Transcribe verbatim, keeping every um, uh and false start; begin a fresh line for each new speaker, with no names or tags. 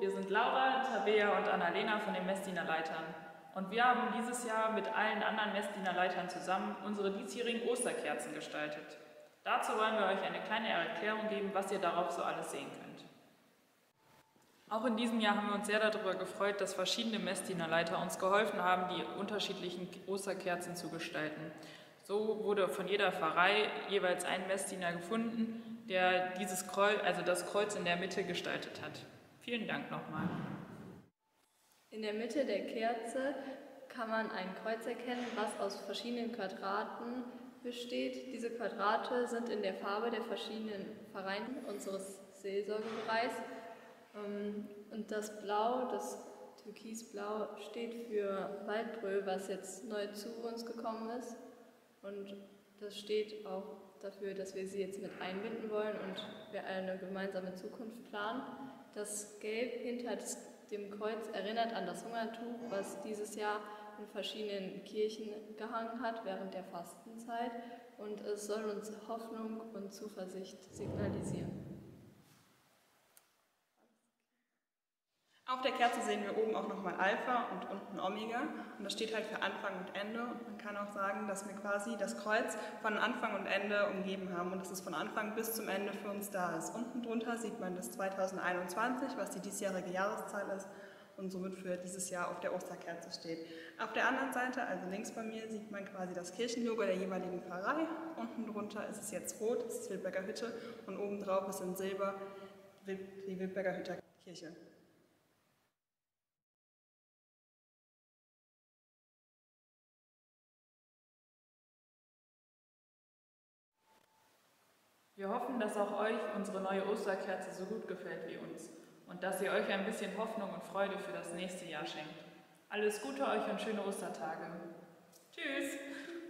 wir sind Laura, Tabea und Annalena von den Messdiener Leitern. Und wir haben dieses Jahr mit allen anderen Messdiener Leitern zusammen unsere diesjährigen Osterkerzen gestaltet. Dazu wollen wir euch eine kleine Erklärung geben, was ihr darauf so alles sehen könnt. Auch in diesem Jahr haben wir uns sehr darüber gefreut, dass verschiedene Messdiener Leiter uns geholfen haben, die unterschiedlichen Osterkerzen zu gestalten. So wurde von jeder Pfarrei jeweils ein Messdiener gefunden, der dieses Kreuz, also das Kreuz in der Mitte gestaltet hat. Vielen Dank nochmal.
In der Mitte der Kerze kann man ein Kreuz erkennen, was aus verschiedenen Quadraten besteht. Diese Quadrate sind in der Farbe der verschiedenen Pfarreien unseres Seelsorgebereichs. Und das Blau, das Türkisblau, steht für Waldbröl, was jetzt neu zu uns gekommen ist. Und das steht auch dafür, dass wir sie jetzt mit einbinden wollen und wir eine gemeinsame Zukunft planen. Das Gelb hinter dem Kreuz erinnert an das Hungertuch, was dieses Jahr in verschiedenen Kirchen gehangen hat während der Fastenzeit. Und es soll uns Hoffnung und Zuversicht signalisieren.
Auf der Kerze sehen wir oben auch nochmal Alpha und unten Omega und das steht halt für Anfang und Ende und man kann auch sagen, dass wir quasi das Kreuz von Anfang und Ende umgeben haben und dass es von Anfang bis zum Ende für uns da ist. Unten drunter sieht man das zweitausendeinundzwanzig, was die diesjährige Jahreszahl ist und somit für dieses Jahr auf der Osterkerze steht. Auf der anderen Seite, also links bei mir, sieht man quasi das Kirchenlogo der jeweiligen Pfarrei. Unten drunter ist es jetzt rot, das ist Wildberger Hütte und oben drauf ist in Silber die Wildberger Hütter Kirche.
Wir hoffen, dass auch euch unsere neue Osterkerze so gut gefällt wie uns und dass sie euch ein bisschen Hoffnung und Freude für das nächste Jahr schenkt. Alles Gute euch und schöne Ostertage. Tschüss!